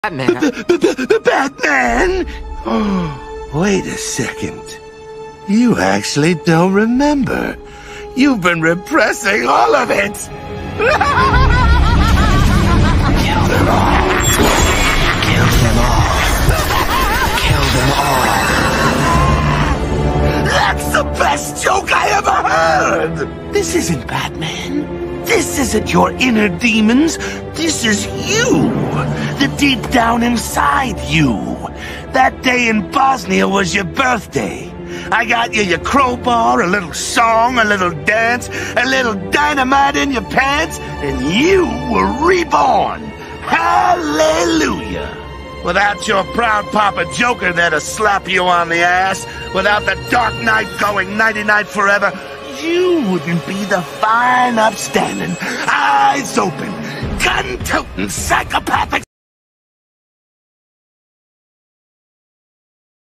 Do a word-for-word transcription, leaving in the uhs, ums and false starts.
Batman. The Batman? Oh, wait a second. You actually don't remember. You've been repressing all of it. Kill them all. Kill them all. Kill them all. That's the best joke I ever heard. This isn't Batman. This isn't your inner demons. This is you. The deep down inside you. That day in Bosnia was your birthday. I got you your crowbar, a little song, a little dance, a little dynamite in your pants, and you were reborn. Hallelujah. Without your proud Papa Joker there to slap you on the ass, without the Dark Knight going nighty-night forever, you wouldn't be the fine, upstanding, eyes open, gun-toting, psychopathic